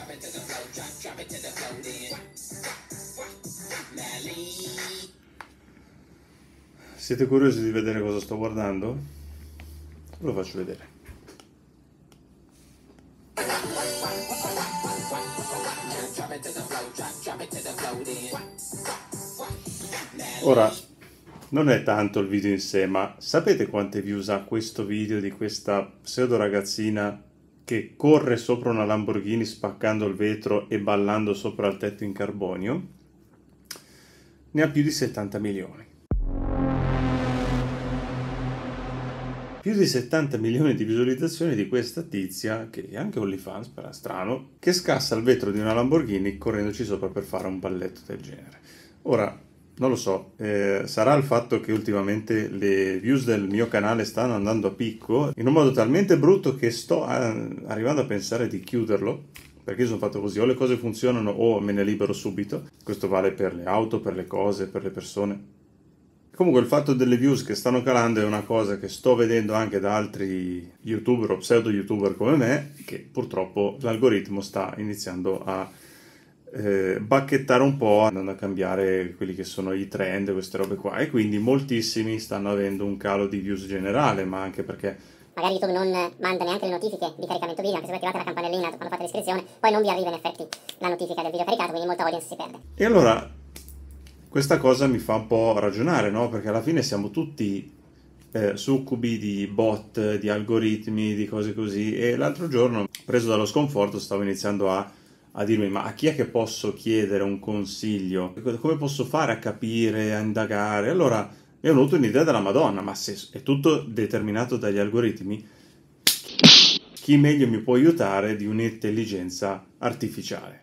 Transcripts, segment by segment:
Siete curiosi di vedere cosa sto guardando? Ve lo faccio vedere. Ora, non è tanto il video in sé, ma sapete quante views ha questo video di questa pseudo ragazzina che corre sopra una Lamborghini spaccando il vetro e ballando sopra il tetto in carbonio? Ne ha più di 70 milioni. Più di 70 milioni di visualizzazioni di questa tizia, che è anche OnlyFans, però è strano, che scassa il vetro di una Lamborghini correndoci sopra per fare un balletto del genere. Ora, non lo so, sarà il fatto che ultimamente le views del mio canale stanno andando a picco in un modo talmente brutto che sto arrivando a pensare di chiuderlo, perché io sono fatto così, o le cose funzionano o me ne libero subito. Questo vale per le auto, per le cose, per le persone. Comunque il fatto delle views che stanno calando è una cosa che sto vedendo anche da altri youtuber o pseudo youtuber come me, che purtroppo l'algoritmo sta iniziando a bacchettare un po', andando a cambiare quelli che sono i trend, queste robe qua, e quindi moltissimi stanno avendo un calo di views generale, ma anche perché magari YouTube non manda neanche le notifiche di caricamento video, anche se voi attivate la campanellina quando fate l'iscrizione, poi non vi arriva in effetti la notifica del video caricato, quindi molta audience si perde. E allora questa cosa mi fa un po' ragionare, no? Perché alla fine siamo tutti succubi di bot, di algoritmi, di cose così, e l'altro giorno, preso dallo sconforto, stavo iniziando a dirmi: ma a chi è che posso chiedere un consiglio? Come posso fare a capire, a indagare? Allora mi è venuta un'idea della Madonna: ma se è tutto determinato dagli algoritmi, chi meglio mi può aiutare di un'intelligenza artificiale?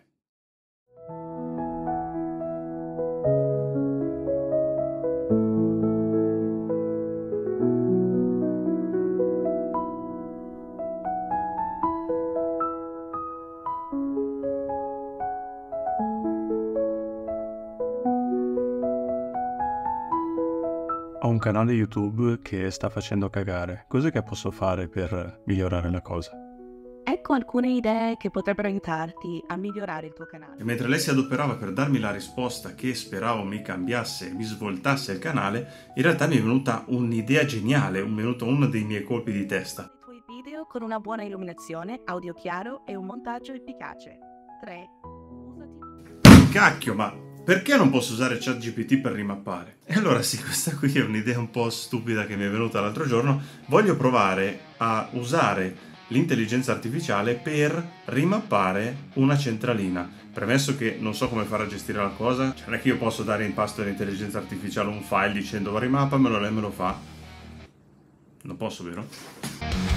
Ho un canale YouTube che sta facendo cagare. Cos'è che posso fare per migliorare la cosa? Ecco alcune idee che potrebbero aiutarti a migliorare il tuo canale. E mentre lei si adoperava per darmi la risposta che speravo mi cambiasse, mi svoltasse il canale, in realtà mi è venuta un'idea geniale, è venuto uno dei miei colpi di testa. I tuoi video con una buona illuminazione, audio chiaro e un montaggio efficace. 3. Cacchio, ma perché non posso usare ChatGPT per rimappare? E allora sì, questa qui è un'idea un po' stupida che mi è venuta l'altro giorno. Voglio provare a usare l'intelligenza artificiale per rimappare una centralina. Premesso che non so come fare a gestire la cosa, cioè non è che io posso dare in pasto all'intelligenza artificiale un file dicendo rimappamelo, lei me lo fa. Non posso, vero?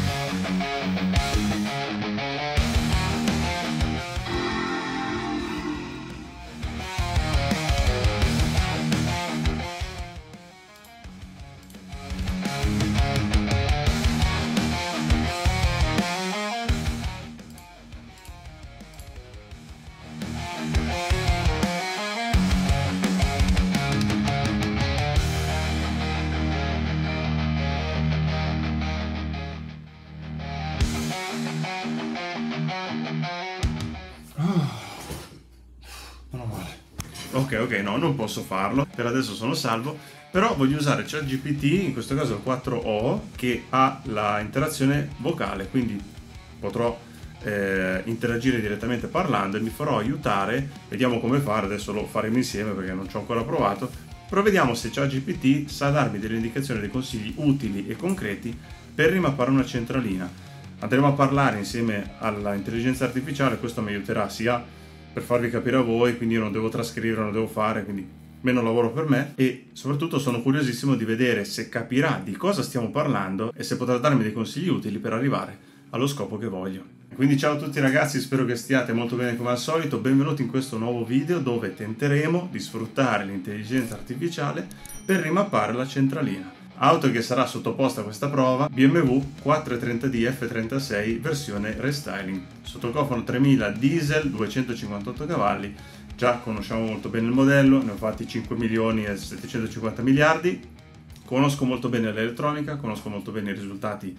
Ok, no, non posso farlo, per adesso sono salvo, però voglio usare ChatGPT, in questo caso il 4o, che ha la interazione vocale, quindi potrò interagire direttamente parlando e mi farò aiutare. Vediamo come fare, adesso lo faremo insieme perché non ci ho ancora provato, però vediamo se ChatGPT sa darmi delle indicazioni, dei consigli utili e concreti per rimappare una centralina. Andremo a parlare insieme all'intelligenza artificiale, questo mi aiuterà sia per farvi capire a voi, quindi io non devo trascrivere, non devo fare, quindi meno lavoro per me, e soprattutto sono curiosissimo di vedere se capirà di cosa stiamo parlando e se potrà darmi dei consigli utili per arrivare allo scopo che voglio. Quindi ciao a tutti ragazzi, spero che stiate molto bene come al solito, benvenuti in questo nuovo video dove tenteremo di sfruttare l'intelligenza artificiale per rimappare la centralina. Auto che sarà sottoposta a questa prova, BMW 430D F36 versione restyling, sottocofono 3000 diesel, 258 cavalli, già conosciamo molto bene il modello, ne ho fatti 5 milioni e 750 miliardi, conosco molto bene l'elettronica, conosco molto bene i risultati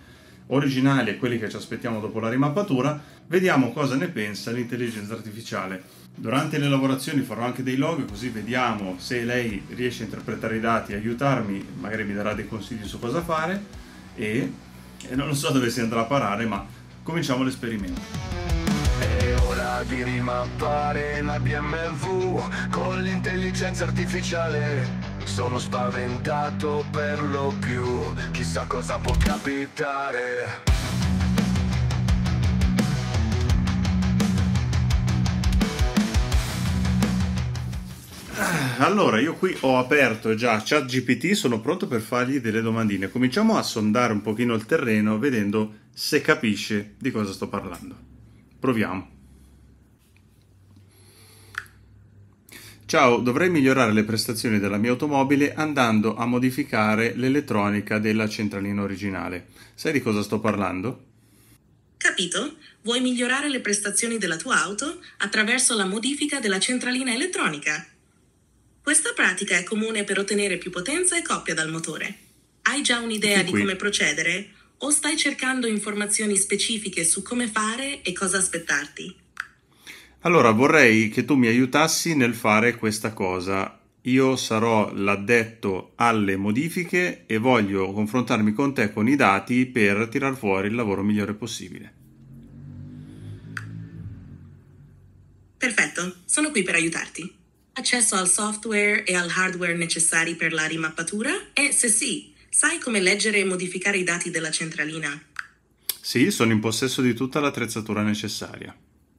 originali e quelli che ci aspettiamo dopo la rimappatura, vediamo cosa ne pensa l'intelligenza artificiale. Durante le lavorazioni farò anche dei log, così vediamo se lei riesce a interpretare i dati e aiutarmi, magari mi darà dei consigli su cosa fare e non so dove si andrà a parare, ma cominciamo l'esperimento. È ora di rimappare la BMW con l'intelligenza artificiale. Sono spaventato per lo più, chissà cosa può capitare. Allora, io qui ho aperto già ChatGPT, sono pronto per fargli delle domandine. Cominciamo a sondare un pochino il terreno vedendo se capisce di cosa sto parlando. Proviamo. Ciao, dovrei migliorare le prestazioni della mia automobile andando a modificare l'elettronica della centralina originale. Sai di cosa sto parlando? Capito? Vuoi migliorare le prestazioni della tua auto attraverso la modifica della centralina elettronica. Questa pratica è comune per ottenere più potenza e coppia dal motore. Hai già un'idea di come procedere o stai cercando informazioni specifiche su come fare e cosa aspettarti? Allora, vorrei che tu mi aiutassi nel fare questa cosa. Io sarò l'addetto alle modifiche e voglio confrontarmi con te con i dati per tirar fuori il lavoro migliore possibile. Perfetto, sono qui per aiutarti. Accesso al software e al hardware necessari per la rimappatura? E se sì, sai come leggere e modificare i dati della centralina? Sì, sono in possesso di tutta l'attrezzatura necessaria.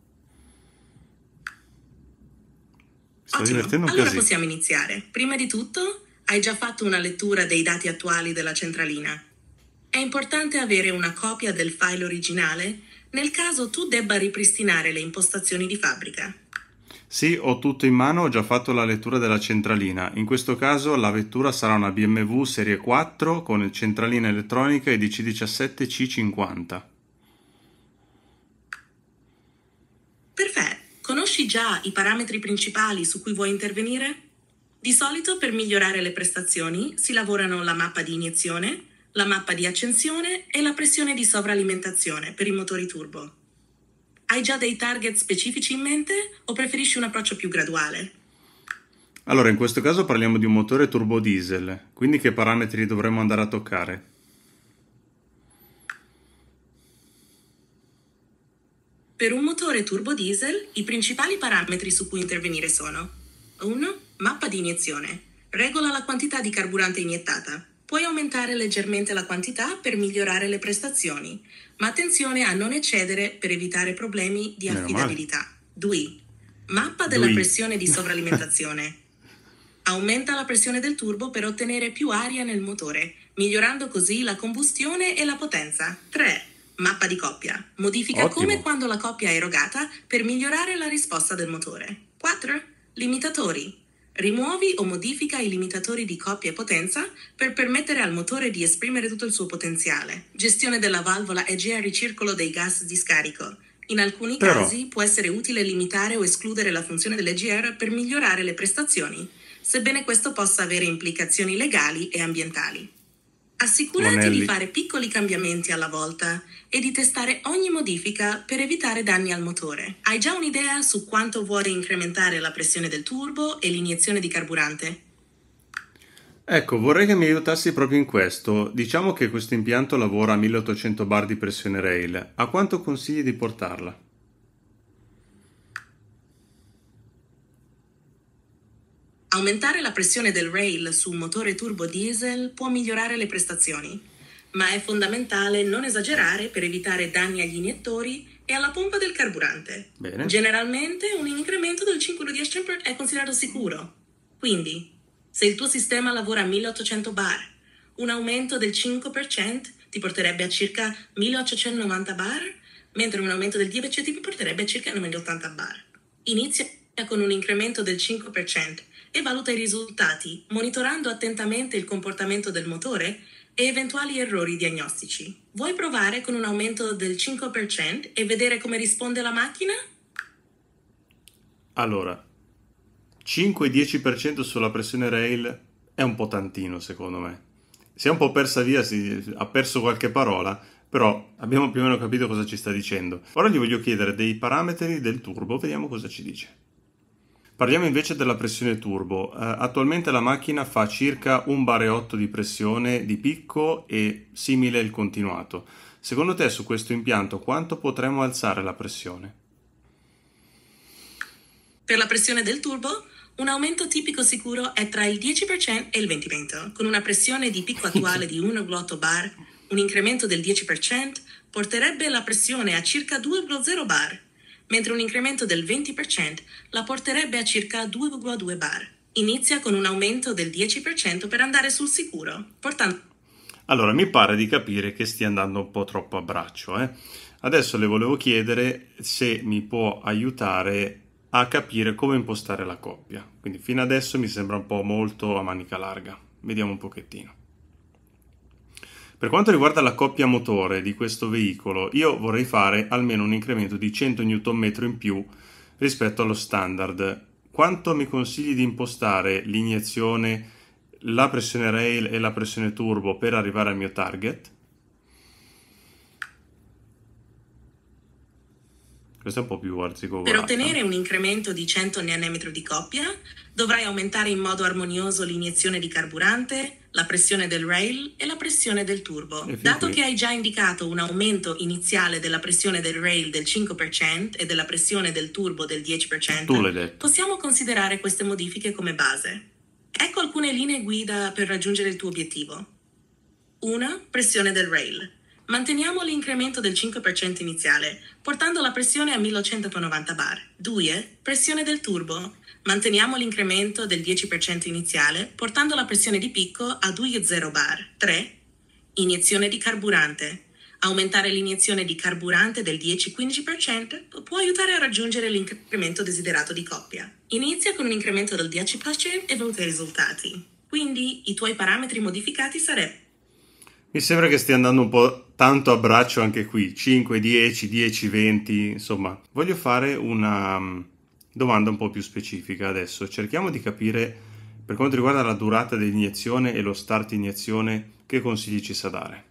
Sto divertendo un allora casino. possiamo iniziare. Prima di tutto, hai già fatto una lettura dei dati attuali della centralina. È importante avere una copia del file originale nel caso tu debba ripristinare le impostazioni di fabbrica. Sì, ho tutto in mano, ho già fatto la lettura della centralina. In questo caso la vettura sarà una BMW Serie 4 con centralina elettronica EDC17 C50. Perfetto. Conosci già i parametri principali su cui vuoi intervenire? Di solito per migliorare le prestazioni si lavorano la mappa di iniezione, la mappa di accensione e la pressione di sovralimentazione per i motori turbo. Hai già dei target specifici in mente o preferisci un approccio più graduale? Allora, in questo caso parliamo di un motore turbo diesel, quindi che parametri dovremmo andare a toccare? Per un motore turbo diesel, i principali parametri su cui intervenire sono 1. Mappa di iniezione. Regola la quantità di carburante iniettata. Puoi aumentare leggermente la quantità per migliorare le prestazioni, ma attenzione a non eccedere per evitare problemi di affidabilità. 2. Mappa della pressione di sovralimentazione. Aumenta la pressione del turbo per ottenere più aria nel motore, migliorando così la combustione e la potenza. 3. Mappa di coppia. Modifica come e quando la coppia è erogata per migliorare la risposta del motore. 4. Limitatori. Rimuovi o modifica i limitatori di coppia e potenza per permettere al motore di esprimere tutto il suo potenziale. Gestione della valvola EGR ricircolo dei gas di scarico. In alcuni casi può essere utile limitare o escludere la funzione dell'EGR per migliorare le prestazioni, sebbene questo possa avere implicazioni legali e ambientali. Assicurati di fare piccoli cambiamenti alla volta e di testare ogni modifica per evitare danni al motore. Hai già un'idea su quanto vuoi incrementare la pressione del turbo e l'iniezione di carburante? Ecco, vorrei che mi aiutassi proprio in questo. Diciamo che questo impianto lavora a 1800 bar di pressione rail. A quanto consigli di portarla? Aumentare la pressione del rail su un motore turbo diesel può migliorare le prestazioni, ma è fondamentale non esagerare per evitare danni agli iniettori e alla pompa del carburante. Bene. Generalmente un incremento del 5-10 A è considerato sicuro. Quindi, se il tuo sistema lavora a 1800 bar, un aumento del 5% ti porterebbe a circa 1890 bar, mentre un aumento del 10% ti porterebbe a circa 980 bar. Inizia con un incremento del 5% e valuta i risultati, monitorando attentamente il comportamento del motore e eventuali errori diagnostici. Vuoi provare con un aumento del 5% e vedere come risponde la macchina? Allora, 5-10% sulla pressione rail è un po' tantino secondo me. Si è un po' persa via, ha perso qualche parola, però abbiamo più o meno capito cosa ci sta dicendo. Ora gli voglio chiedere dei parametri del turbo, vediamo cosa ci dice. Parliamo invece della pressione turbo. Attualmente la macchina fa circa 1,8 bar di pressione di picco e simile il continuato. Secondo te su questo impianto quanto potremmo alzare la pressione? Per la pressione del turbo, un aumento tipico sicuro è tra il 10% e il 20%. Con una pressione di picco attuale di 1,8 bar, un incremento del 10% porterebbe la pressione a circa 2,0 bar, mentre un incremento del 20% la porterebbe a circa 2,2 bar. Inizia con un aumento del 10% per andare sul sicuro, portando... Allora, mi pare di capire che stia andando un po' troppo a braccio, Adesso le volevo chiedere se mi può aiutare a capire come impostare la coppia. Quindi fino adesso mi sembra un po' molto a manica larga. Vediamo un pochettino. Per quanto riguarda la coppia motore di questo veicolo, io vorrei fare almeno un incremento di 100 Nm in più rispetto allo standard. Quanto mi consigli di impostare l'iniezione, la pressione rail e la pressione turbo per arrivare al mio target? Questo è un po' più arzigogolata. Per ottenere un incremento di 100 Nm di coppia, dovrai aumentare in modo armonioso l'iniezione di carburante, la pressione del rail e la pressione del turbo. Dato che hai già indicato un aumento iniziale della pressione del rail del 5% e della pressione del turbo del 10%, possiamo considerare queste modifiche come base. Ecco alcune linee guida per raggiungere il tuo obiettivo. 1. Pressione del rail. Manteniamo l'incremento del 5% iniziale, portando la pressione a 1190 bar. 2. Pressione del turbo. Manteniamo l'incremento del 10% iniziale, portando la pressione di picco a 2,0 bar. 3. Iniezione di carburante. Aumentare l'iniezione di carburante del 10-15% può aiutare a raggiungere l'incremento desiderato di coppia. Inizia con un incremento del 10% e valuta i risultati. Quindi i tuoi parametri modificati sarebbero... Mi sembra che stia andando un po' tanto a braccio anche qui, 5, 10, 10, 20, insomma. Voglio fare una domanda un po' più specifica adesso. Cerchiamo di capire, per quanto riguarda la durata dell'iniezione e lo start iniezione, che consigli ci sa dare.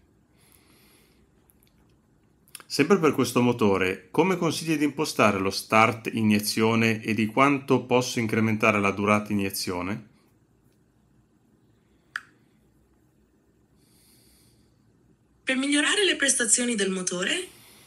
Sempre per questo motore, come consigli di impostare lo start iniezione e di quanto posso incrementare la durata iniezione? Per migliorare le prestazioni del motore,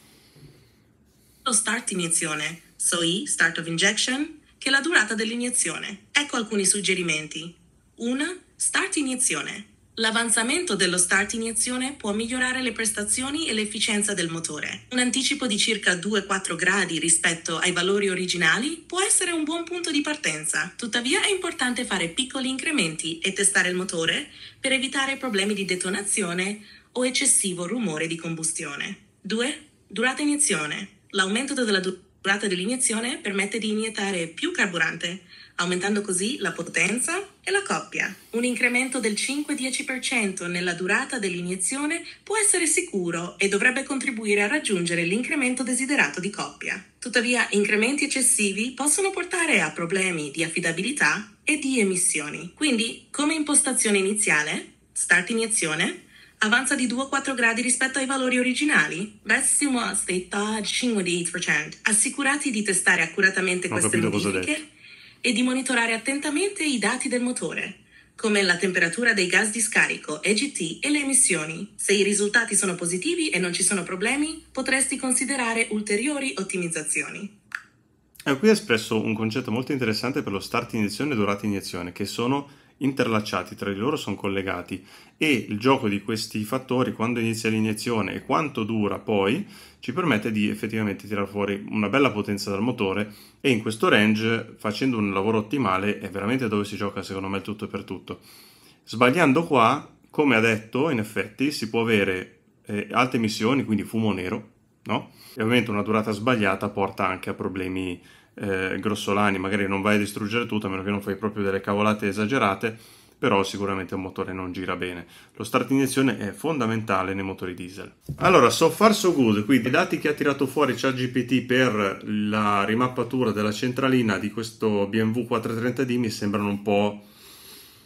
lo start iniezione, SOI, start of injection, che è la durata dell'iniezione. Ecco alcuni suggerimenti. 1. Start iniezione. L'avanzamento dello start iniezione può migliorare le prestazioni e l'efficienza del motore. Un anticipo di circa 2-4 gradi rispetto ai valori originali può essere un buon punto di partenza. Tuttavia è importante fare piccoli incrementi e testare il motore per evitare problemi di detonazione o eccessivo rumore di combustione. 2. Durata iniezione. L'aumento della durata dell'iniezione permette di iniettare più carburante, aumentando così la potenza e la coppia. Un incremento del 5-10% nella durata dell'iniezione può essere sicuro e dovrebbe contribuire a raggiungere l'incremento desiderato di coppia. Tuttavia, incrementi eccessivi possono portare a problemi di affidabilità e di emissioni. Quindi, come impostazione iniziale, start iniezione, avanza di 2-4 gradi rispetto ai valori originali. Verso state 5-10%. Assicurati di testare accuratamente queste modifiche e di monitorare attentamente i dati del motore, come la temperatura dei gas di scarico, EGT e le emissioni. Se i risultati sono positivi e non ci sono problemi, potresti considerare ulteriori ottimizzazioni. Qui ha espresso un concetto molto interessante per lo start iniezione e durata iniezione, che sono interlacciati, tra di loro sono collegati, e il gioco di questi fattori, quando inizia l'iniezione e quanto dura poi, ci permette di effettivamente tirare fuori una bella potenza dal motore, e in questo range, facendo un lavoro ottimale, è veramente dove si gioca secondo me il tutto per tutto. Sbagliando qua, come ha detto, in effetti si può avere alte emissioni, quindi fumo nero, no? E ovviamente una durata sbagliata porta anche a problemi grossolani, magari non vai a distruggere tutto a meno che non fai proprio delle cavolate esagerate, però sicuramente un motore non gira bene. Lo start iniezione è fondamentale nei motori diesel. Allora, so far so good, quindi i dati che ha tirato fuori ChatGPT per la rimappatura della centralina di questo BMW 430D mi sembrano un po'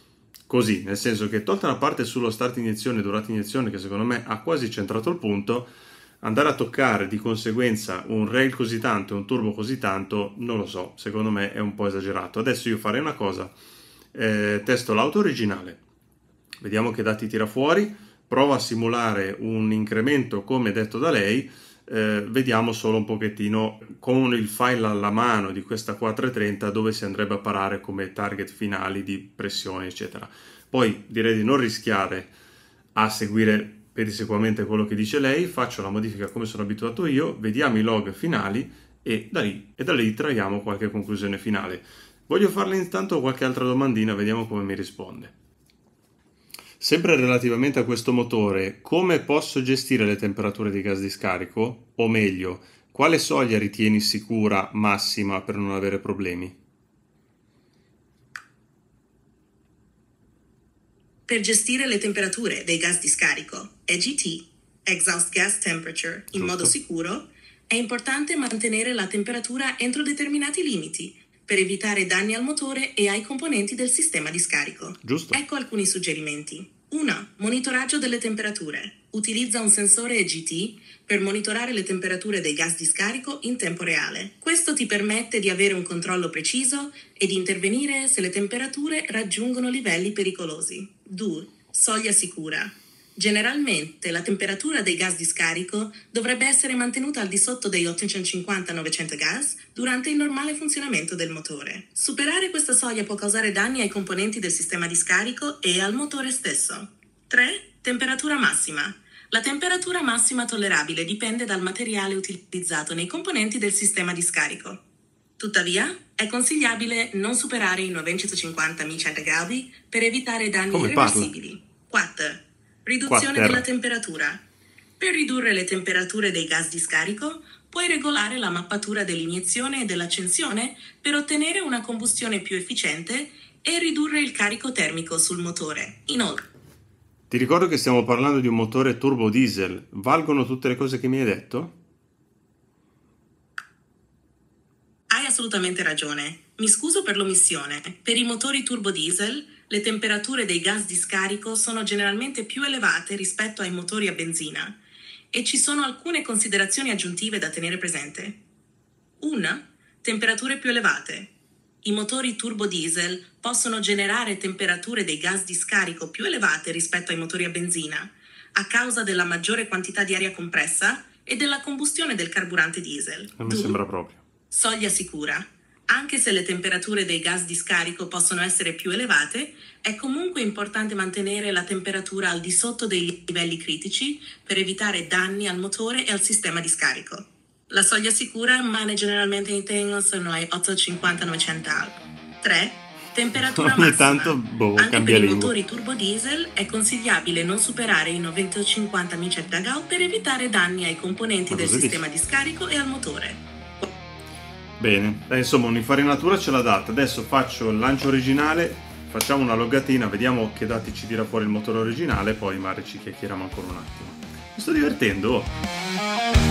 così, nel senso che tolta la parte sullo start iniezione e durata iniezione, che secondo me ha quasi centrato il punto, andare a toccare di conseguenza un rail così tanto e un turbo così tanto, non lo so, secondo me è un po' esagerato. Adesso io farei una cosa, testo l'auto originale, vediamo che dati tira fuori, prova a simulare un incremento come detto da lei, vediamo solo un pochettino con il file alla mano di questa 430 dove si andrebbe a parare come target finali di pressione eccetera. Poi direi di non rischiare a seguire pedissequamente quello che dice lei, faccio la modifica come sono abituato io, vediamo i log finali e da lì traiamo qualche conclusione finale. Voglio farle intanto qualche altra domandina, vediamo come mi risponde. Sempre relativamente a questo motore, come posso gestire le temperature di gas di scarico? O meglio, quale soglia ritieni sicura massima per non avere problemi? Per gestire le temperature dei gas di scarico, EGT, Exhaust Gas Temperature, in modo sicuro, è importante mantenere la temperatura entro determinati limiti per evitare danni al motore e ai componenti del sistema di scarico. Giusto. Ecco alcuni suggerimenti. 1. Monitoraggio delle temperature. Utilizza un sensore EGT per monitorare le temperature dei gas di scarico in tempo reale. Questo ti permette di avere un controllo preciso e di intervenire se le temperature raggiungono livelli pericolosi. 2. Soglia sicura. Generalmente la temperatura dei gas di scarico dovrebbe essere mantenuta al di sotto dei 850-900 gas durante il normale funzionamento del motore. Superare questa soglia può causare danni ai componenti del sistema di scarico e al motore stesso. 3. Temperatura massima. La temperatura massima tollerabile dipende dal materiale utilizzato nei componenti del sistema di scarico. Tuttavia, è consigliabile non superare i 950 mCi per evitare danni irreversibili. 4. Riduzione della temperatura. Per ridurre le temperature dei gas di scarico, puoi regolare la mappatura dell'iniezione e dell'accensione per ottenere una combustione più efficiente e ridurre il carico termico sul motore. Inoltre, ti ricordo che stiamo parlando di un motore turbo diesel. Valgono tutte le cose che mi hai detto? hai assolutamente ragione. Mi scuso per l'omissione. Per i motori turbo diesel, le temperature dei gas di scarico sono generalmente più elevate rispetto ai motori a benzina e ci sono alcune considerazioni aggiuntive da tenere presente. 1. Temperature più elevate. I motori turbo diesel possono generare temperature dei gas di scarico più elevate rispetto ai motori a benzina a causa della maggiore quantità di aria compressa e della combustione del carburante diesel. Non mi sembra proprio. Soglia sicura. Anche se le temperature dei gas di scarico possono essere più elevate, è comunque importante mantenere la temperatura al di sotto dei livelli critici per evitare danni al motore e al sistema di scarico. La soglia sicura rimane generalmente sono ai 850-900 alp. 3. Temperatura Ogni massima. tanto Anche cambia per i lingua. motori turbo diesel è consigliabile non superare i 950 mCi per evitare danni ai componenti Ma del cosa sistema dici? di scarico e al motore. Bene, insomma un'infarinatura ce l'ha data. Adesso faccio il lancio originale, facciamo una loggatina, vediamo che dati ci tira fuori il motore originale, poi magari ci chiacchieriamo ancora un attimo. Mi sto divertendo.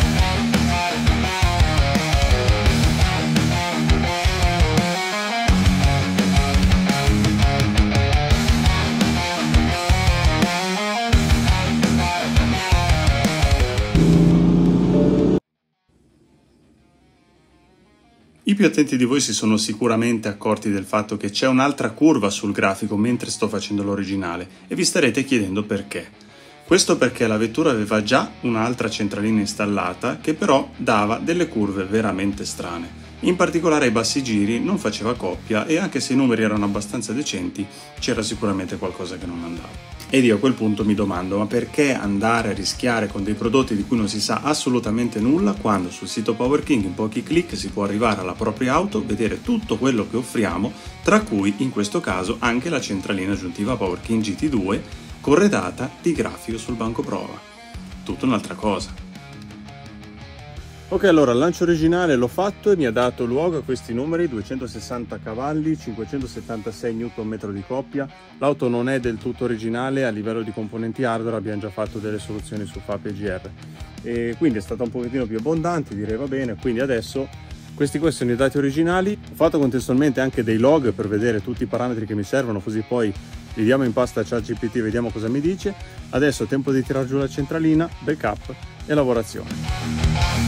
I più attenti di voi si sono sicuramente accorti del fatto che c'è un'altra curva sul grafico mentre sto facendo l'originale e vi starete chiedendo perché. Questo perché la vettura aveva già un'altra centralina installata che però dava delle curve veramente strane. In particolare ai bassi giri non faceva coppia e anche se i numeri erano abbastanza decenti c'era sicuramente qualcosa che non andava. Ed io a quel punto mi domando, ma perché andare a rischiare con dei prodotti di cui non si sa assolutamente nulla quando sul sito Power King in pochi clic si può arrivare alla propria auto, vedere tutto quello che offriamo, tra cui in questo caso anche la centralina aggiuntiva Power King GT2 corredata di grafico sul banco prova. Tutta un'altra cosa. Ok, allora il lancio originale l'ho fatto e mi ha dato luogo a questi numeri: 260 cavalli, 576 Nm di coppia. L'auto non è del tutto originale, a livello di componenti hardware abbiamo già fatto delle soluzioni su FAP e GR e quindi è stata un pochettino più abbondante, direi va bene. Quindi adesso questi sono i dati originali. Ho fatto contestualmente anche dei log per vedere tutti i parametri che mi servono, così poi Gli diamo in pasta ChatGPT, vediamo cosa mi dice. Adesso è tempo di tirar giù la centralina, backup e lavorazione.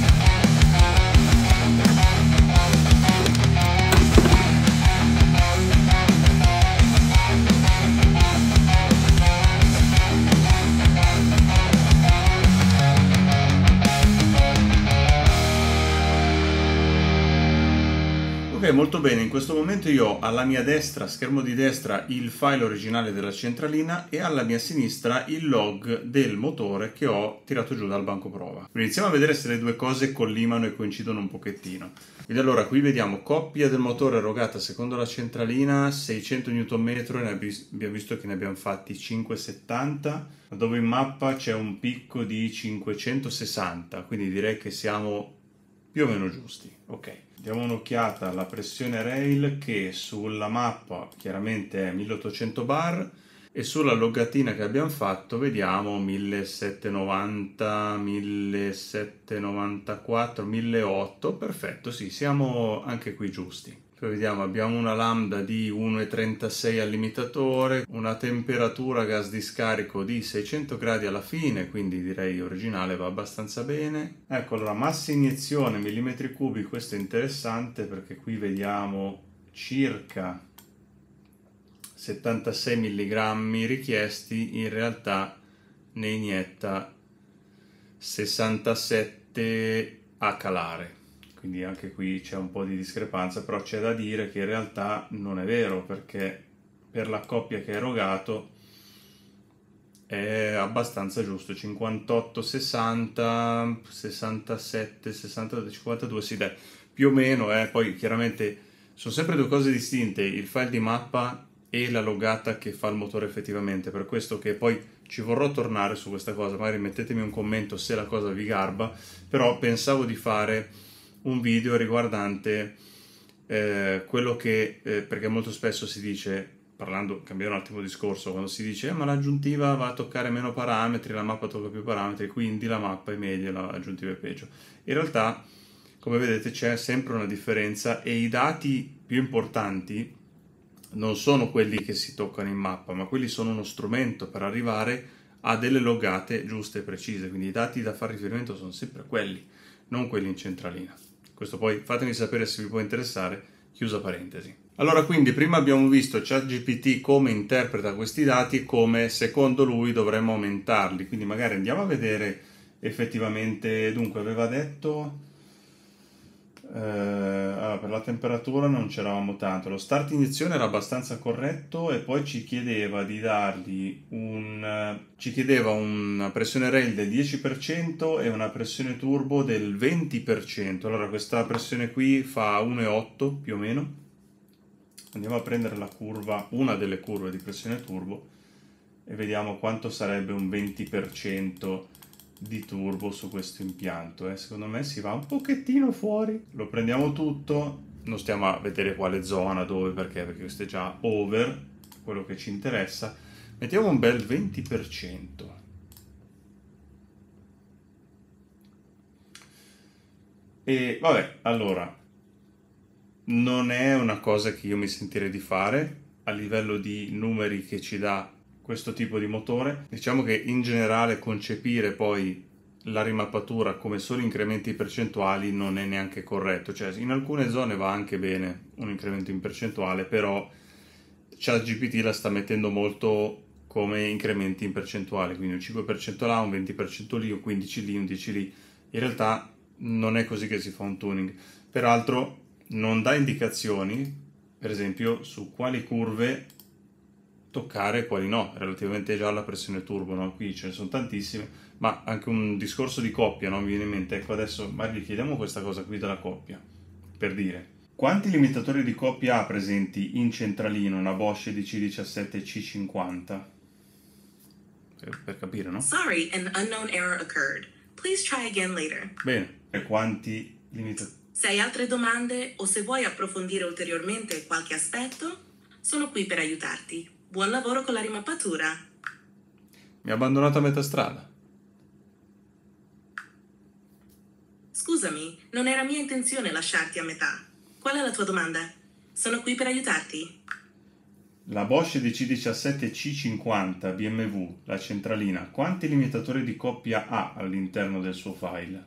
Ok, molto bene, in questo momento io ho alla mia destra, schermo di destra, il file originale della centralina e alla mia sinistra il log del motore che ho tirato giù dal banco prova. Iniziamo a vedere se le due cose collimano e coincidono un pochettino. Quindi allora qui vediamo coppia del motore erogata secondo la centralina 600 Nm e abbiamo visto che ne abbiamo fatti 570, dove in mappa c'è un picco di 560, quindi direi che siamo più o meno giusti. Ok. Diamo un'occhiata alla pressione rail che sulla mappa chiaramente è 1800 bar e sulla loggatina che abbiamo fatto vediamo 1790, 1794, 1800, perfetto, sì, siamo anche qui giusti. Poi vediamo, abbiamo una lambda di 1,36 al limitatore, una temperatura gas di scarico di 600 gradi alla fine, quindi direi originale, va abbastanza bene. Ecco, allora, massa iniezione, millimetri cubi, questo è interessante perché qui vediamo circa 76 mg richiesti, in realtà ne inietta 67 a calare. Quindi anche qui c'è un po' di discrepanza, però c'è da dire che in realtà non è vero, perché per la coppia che ha erogato è abbastanza giusto, 58, 60, 67, 62, 52, sì dai, più o meno, poi chiaramente sono sempre due cose distinte, il file di mappa e la loggata che fa il motore effettivamente, per questo che poi ci vorrò tornare su questa cosa, magari mettetemi un commento se la cosa vi garba, però pensavo di fare un video riguardante quello che, perché molto spesso si dice, cambiare un attimo discorso, quando si dice ma l'aggiuntiva va a toccare meno parametri, la mappa tocca più parametri, quindi la mappa è meglio, l'aggiuntiva è peggio. In realtà, come vedete, c'è sempre una differenza e i dati più importanti non sono quelli che si toccano in mappa, ma quelli sono uno strumento per arrivare a delle loggate giuste e precise, quindi i dati da fare riferimento sono sempre quelli, non quelli in centralina. Questo poi fatemi sapere se vi può interessare, chiusa parentesi. Allora, quindi prima abbiamo visto ChatGPT come interpreta questi dati e come secondo lui dovremmo aumentarli, quindi magari andiamo a vedere effettivamente, dunque aveva detto per la temperatura non c'eravamo tanto, lo start iniezione era abbastanza corretto e poi ci chiedeva di dargli ci chiedeva una pressione rail del 10% e una pressione turbo del 20%. Allora questa pressione qui fa 1,8 più o meno. Andiamo a prendere la curva, una delle curve di pressione turbo e vediamo quanto sarebbe un 20% di turbo su questo impianto. Secondo me si va un pochettino fuori, lo prendiamo tutto, non stiamo a vedere quale zona, dove, perché questo è già over quello che ci interessa, mettiamo un bel 20%. E vabbè, allora non è una cosa che io mi sentirei di fare a livello di numeri che ci dà questo tipo di motore. Diciamo che in generale concepire poi la rimappatura come solo incrementi percentuali non è neanche corretto, cioè in alcune zone va anche bene un incremento in percentuale, però ChatGPT la sta mettendo molto come incrementi in percentuale, quindi un 5% là, un 20% lì, un 15 lì, un 10 lì. In realtà non è così che si fa un tuning. Peraltro non dà indicazioni, per esempio, su quali curve toccare e quali no, relativamente già alla pressione turbo, no? Qui ce ne sono tantissime, ma anche un discorso di coppia, no? Mi viene in mente, ecco adesso magari chiediamo questa cosa qui della coppia, per dire, quanti limitatori di coppia ha presenti in centralino una Bosch DC17 C50? Per capire, no? Sorry, an unknown error occurred. Please try again later. Bene, e quanti limitatori? Se hai altre domande o se vuoi approfondire ulteriormente qualche aspetto, sono qui per aiutarti. Buon lavoro con la rimappatura. Mi ha abbandonato a metà strada. Scusami, non era mia intenzione lasciarti a metà. Qual è la tua domanda? Sono qui per aiutarti. la Bosch DC17C50 BMW, la centralina, quanti limitatori di coppia ha all'interno del suo file?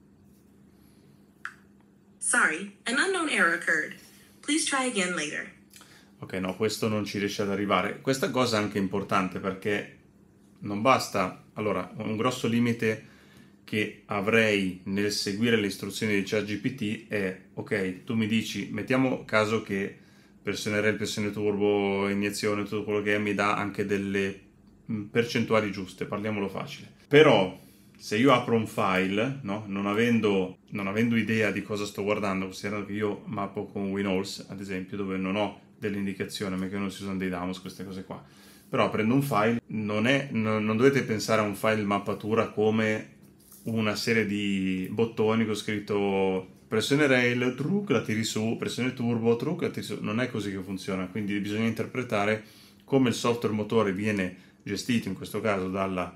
Sorry, an unknown error occurred. Please try again later. Ok, no, questo non ci riesce ad arrivare. Questa cosa è anche importante perché non basta. Allora, un grosso limite che avrei nel seguire le istruzioni di ChatGPT è, ok, tu mi dici, mettiamo caso che pressione rail, pressione turbo, iniezione, tutto quello che è, mi dà anche delle percentuali giuste, parliamolo facile. Però, se io apro un file, no, non avendo idea di cosa sto guardando, considerando che io mappo con Windows, ad esempio, dove non ho delle indicazioni, perché non si usano dei damos, queste cose qua. Però prendo un file, non dovete pensare a un file mappatura come una serie di bottoni con scritto pressione rail, truc, la tiri su, pressione turbo, truc, la tiri su. Non è così che funziona, quindi bisogna interpretare come il software motore viene gestito, in questo caso dalla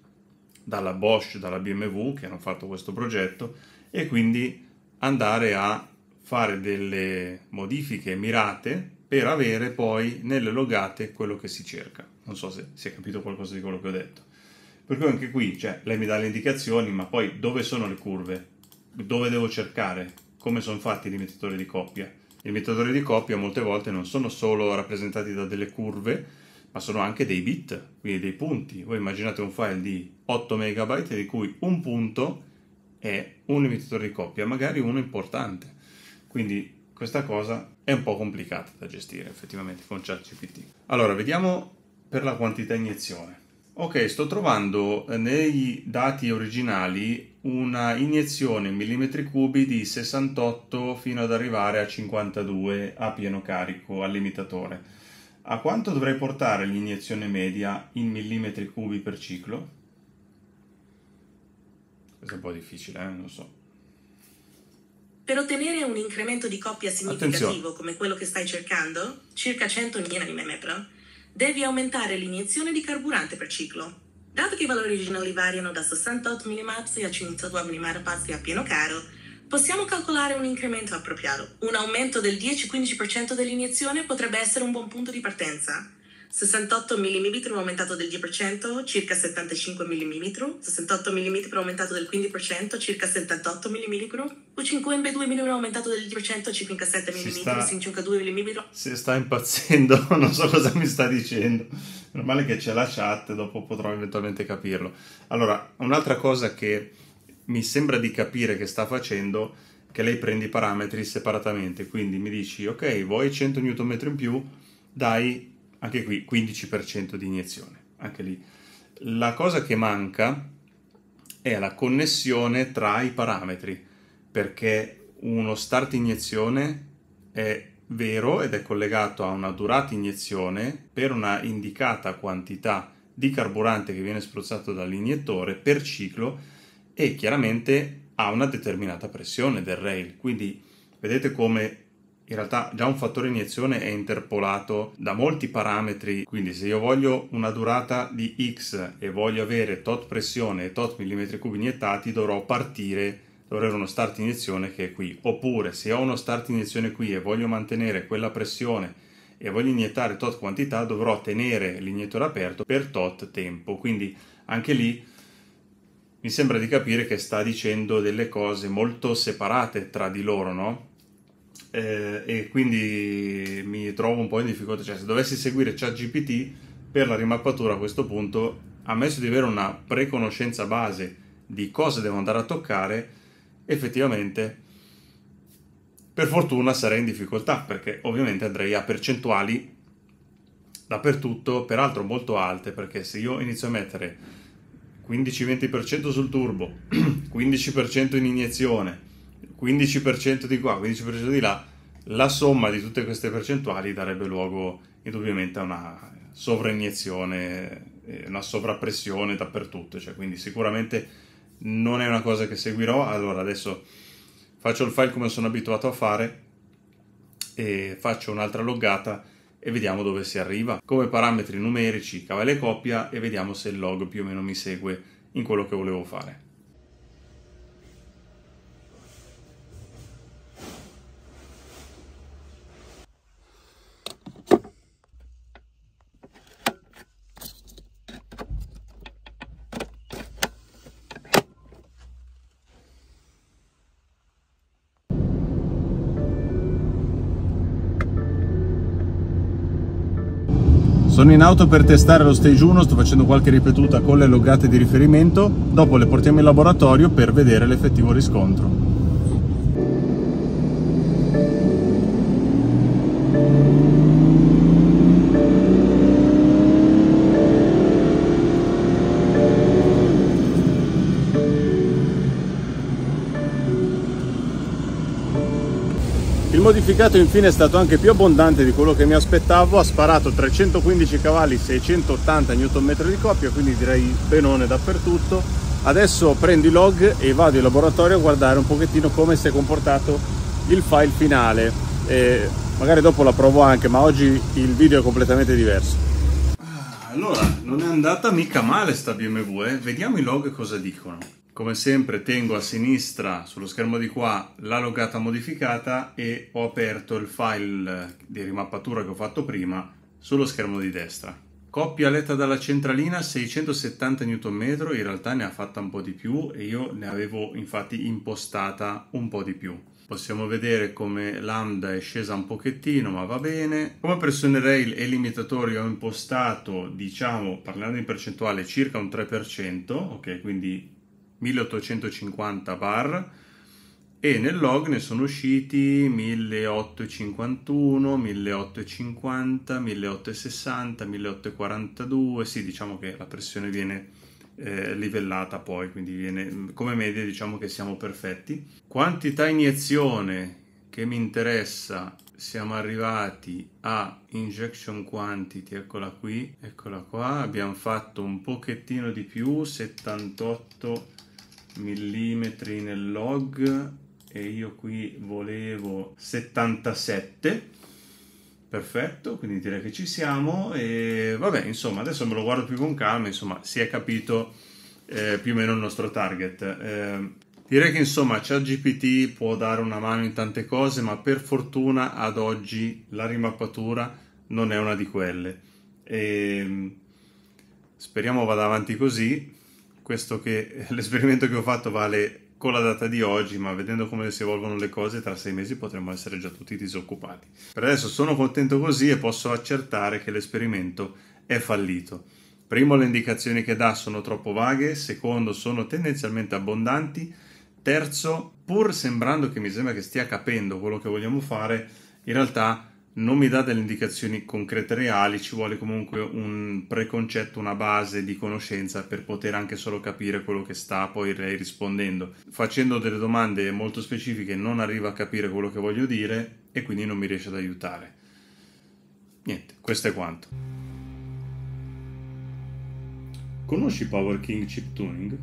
Bosch, dalla BMW, che hanno fatto questo progetto, e quindi andare a fare delle modifiche mirate per avere poi nelle logate quello che si cerca. Non so se si è capito qualcosa di quello che ho detto. Per cui anche qui, cioè, lei mi dà le indicazioni, ma poi dove sono le curve? Dove devo cercare? Come sono fatti i limitatori di coppia? I limitatori di coppia molte volte non sono solo rappresentati da delle curve, ma sono anche dei bit, quindi dei punti. Voi immaginate un file di 8 MB di cui un punto è un limitatore di coppia, magari uno importante. Quindi questa cosa è un po' complicata da gestire effettivamente con ChatGPT. Allora, vediamo per la quantità iniezione. Ok, sto trovando nei dati originali una iniezione in millimetri cubi di 68 fino ad arrivare a 52 a pieno carico al limitatore. A quanto dovrei portare l'iniezione media in millimetri cubi per ciclo? Questo è un po' difficile, non so. Per ottenere un incremento di coppia significativo Attenzione. come quello che stai cercando, circa 100 mmM, devi aumentare l'iniezione di carburante per ciclo. Dato che i valori originali variano da 68 mmAs a 102 mmAs a pieno caro, possiamo calcolare un incremento appropriato. Un aumento del 10-15% dell'iniezione potrebbe essere un buon punto di partenza. 68 mm aumentato del 10%, circa 75 mm, 68 mm aumentato del 15%, circa 78 mm, o 52 mm aumentato del 10%, circa 7 mm, 52 mm. Si sta impazzendo, non so cosa mi sta dicendo. Meno male che c'è la chat, dopo potrò eventualmente capirlo. Allora, un'altra cosa che mi sembra di capire che sta facendo è che lei prende i parametri separatamente, quindi mi dici, ok, vuoi 100 Nm in più, dai anche qui 15% di iniezione, anche lì. La cosa che manca è la connessione tra i parametri, perché uno start iniezione è vero ed è collegato a una durata iniezione per una indicata quantità di carburante che viene spruzzato dall'iniettore per ciclo e chiaramente ha una determinata pressione del rail. Quindi vedete come in realtà già un fattore iniezione è interpolato da molti parametri, quindi se io voglio una durata di X e voglio avere tot pressione e tot millimetri cubi iniettati, dovrò avere uno start iniezione che è qui. Oppure se ho uno start iniezione qui e voglio mantenere quella pressione e voglio iniettare tot quantità, dovrò tenere l'iniettore aperto per tot tempo. Quindi anche lì mi sembra di capire che sta dicendo delle cose molto separate tra di loro, no? E quindi mi trovo un po' in difficoltà, cioè se dovessi seguire ChatGPT per la rimappatura a questo punto, ammesso di avere una preconoscenza base di cosa devo andare a toccare, effettivamente per fortuna sarei in difficoltà, perché ovviamente andrei a percentuali dappertutto, peraltro molto alte, perché se io inizio a mettere 15-20% sul turbo, 15% in iniezione, 15% di qua, 15% di là, la somma di tutte queste percentuali darebbe luogo indubbiamente a una sovrainiezione, una sovrappressione dappertutto, cioè, quindi sicuramente non è una cosa che seguirò. Allora adesso faccio il file come sono abituato a fare e faccio un'altra loggata e vediamo dove si arriva. Come parametri numerici cavallo e coppia e vediamo se il log più o meno mi segue in quello che volevo fare. Sono in auto per testare lo stage 1, sto facendo qualche ripetuta con le loggate di riferimento, dopo le portiamo in laboratorio per vedere l'effettivo riscontro. Il modificato infine è stato anche più abbondante di quello che mi aspettavo, ha sparato 315 cavalli, 680 Nm di coppia, quindi direi benone dappertutto. Adesso prendo i log e vado in laboratorio a guardare un pochettino come si è comportato il file finale. Magari dopo la provo anche, ma oggi il video è completamente diverso. Allora, non è andata mica male sta BMW, Vediamo i log cosa dicono. Come sempre tengo a sinistra sullo schermo di qua la loggata modificata e ho aperto il file di rimappatura che ho fatto prima sullo schermo di destra. Coppia letta dalla centralina 670 Nm, in realtà ne ha fatta un po' di più e io ne avevo infatti impostata un po' di più. Possiamo vedere come lambda è scesa un pochettino, ma va bene. Come pressione rail e limitatori ho impostato, diciamo, parlando in percentuale, circa un 3%, ok, quindi 1850 bar, e nel log ne sono usciti 1851, 1850, 1860, 1842, sì, diciamo che la pressione viene livellata poi, quindi viene come media, diciamo che siamo perfetti. Quantità iniezione che mi interessa, siamo arrivati a injection quantity, eccola qui, eccola qua, abbiamo fatto un pochettino di più, 78 mm nel log e io qui volevo 77, perfetto, quindi direi che ci siamo. E vabbè, insomma, adesso me lo guardo più con calma, insomma si è capito più o meno il nostro target. Direi che insomma ChatGPT può dare una mano in tante cose, ma per fortuna ad oggi la rimappatura non è una di quelle, e speriamo vada avanti così. Questo che l'esperimento che ho fatto vale con la data di oggi, ma vedendo come si evolvono le cose tra 6 mesi potremmo essere già tutti disoccupati. Per adesso sono contento così e posso accertare che l'esperimento è fallito. Primo, le indicazioni che dà sono troppo vaghe, secondo, sono tendenzialmente abbondanti, terzo, pur sembrando che mi sembra che stia capendo quello che vogliamo fare, in realtà non mi dà delle indicazioni concrete reali, ci vuole comunque un preconcetto, una base di conoscenza per poter anche solo capire quello che sta poi rispondendo. Facendo delle domande molto specifiche non arriva a capire quello che voglio dire e quindi non mi riesce ad aiutare. Niente, questo è quanto. Conosci Power King Chip Tuning?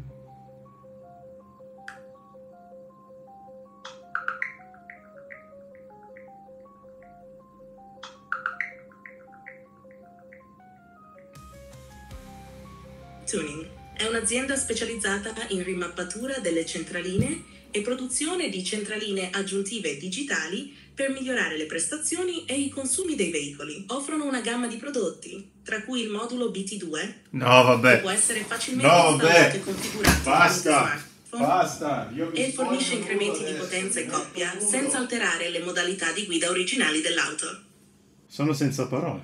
Tuning è un'azienda specializzata in rimappatura delle centraline e produzione di centraline aggiuntive digitali per migliorare le prestazioni e i consumi dei veicoli. Offrono una gamma di prodotti, tra cui il modulo BT2, che può essere facilmente installato e configurato Basta. e fornisce incrementi di potenza e coppia senza alterare le modalità di guida originali dell'auto. Sono senza parole.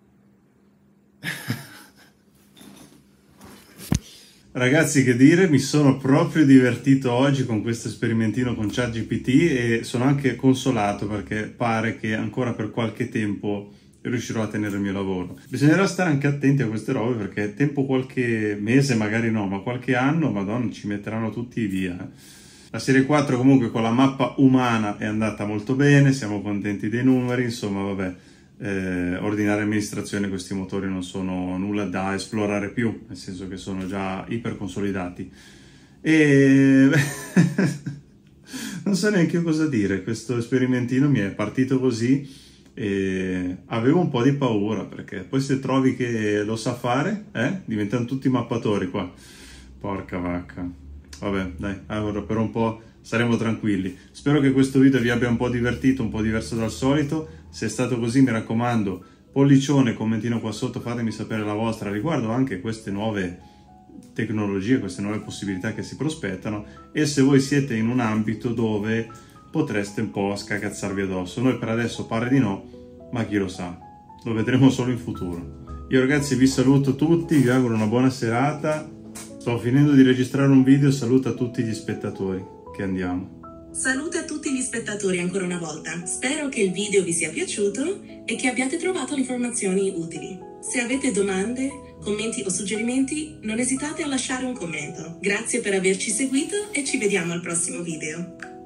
Ragazzi, che dire, mi sono proprio divertito oggi con questo sperimentino con ChatGPT e sono anche consolato perché pare che ancora per qualche tempo riuscirò a tenere il mio lavoro. Bisognerà stare anche attenti a queste robe perché tempo qualche mese, magari no, ma qualche anno, madonna, ci metteranno tutti via. La serie 4 comunque con la mappa umana è andata molto bene, siamo contenti dei numeri, insomma vabbè. Ordinaria amministrazione, questi motori non sono nulla da esplorare più, nel senso che sono già iper consolidati e non so neanche io cosa dire. Questo sperimentino mi è partito così e avevo un po' di paura perché poi se trovi che lo sa fare diventano tutti mappatori qua, porca vacca. Vabbè dai, allora per un po' saremo tranquilli. Spero che questo video vi abbia un po' divertito, un po' diverso dal solito. Se è stato così, mi raccomando, pollicione, commentino qua sotto, fatemi sapere la vostra riguardo anche queste nuove tecnologie, queste nuove possibilità che si prospettano e se voi siete in un ambito dove potreste un po' scagazzarvi addosso. Noi per adesso pare di no, ma chi lo sa, lo vedremo solo in futuro. Io ragazzi vi saluto tutti, vi auguro una buona serata. Sto finendo di registrare un video, saluto a tutti gli spettatori che andiamo. Salute a tutti gli spettatori ancora una volta. Spero che il video vi sia piaciuto e che abbiate trovato le informazioni utili. Se avete domande, commenti o suggerimenti, non esitate a lasciare un commento. Grazie per averci seguito e ci vediamo al prossimo video.